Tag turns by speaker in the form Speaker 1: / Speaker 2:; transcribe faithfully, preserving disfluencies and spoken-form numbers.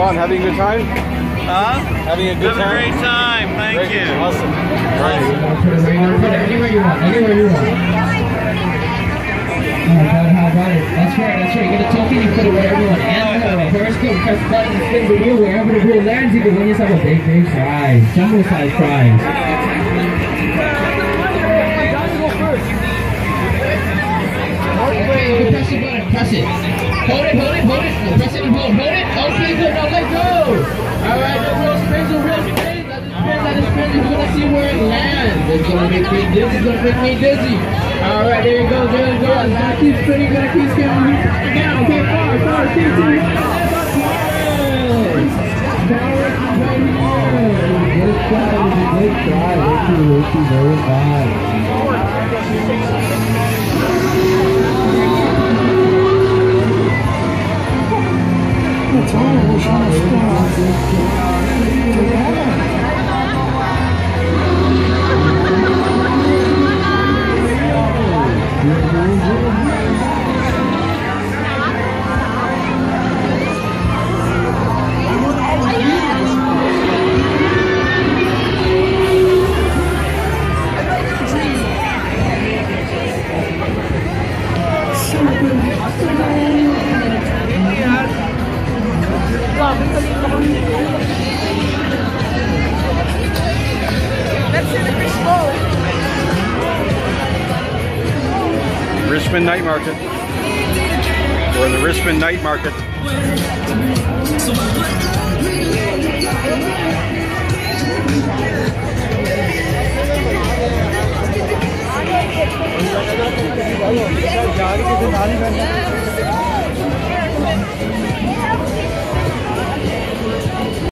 Speaker 1: Ron, having a good time?
Speaker 2: Huh?
Speaker 1: Having a good
Speaker 2: Have
Speaker 1: time?
Speaker 2: a great time. Thank
Speaker 1: Great.
Speaker 2: you.
Speaker 1: Awesome. Right.
Speaker 3: Put it where you want. Put it anywhere you want. Anywhere you want. Oh my God, how about it? That's right, that's right. You get a token, you put it wherever you want. And uh, periscope, press the button, spin the wheel. Wherever the wheel lands, you can win yourself a big, big prize. Jumbo size prize. Press the button, press it. Hold it, hold it, hold it. No, press it and hold, hold it. Okay, good, now let go. Alright, the wheel spins, the wheel spins. Let it spin, let it spin. You're gonna see where it lands. It's gonna make me dizzy, it's gonna make me dizzy. Alright, there you go, there you go. It's gonna keep spinning, it's gonna keep spinning. Down, okay, far, far, two, two, one. Power is right here. Good try, good try. Ricky, Ricky, very fine.
Speaker 4: That's all I wish I was
Speaker 1: Richmond Night Market. We're in the Richmond Night Market.
Speaker 4: जाने के दिन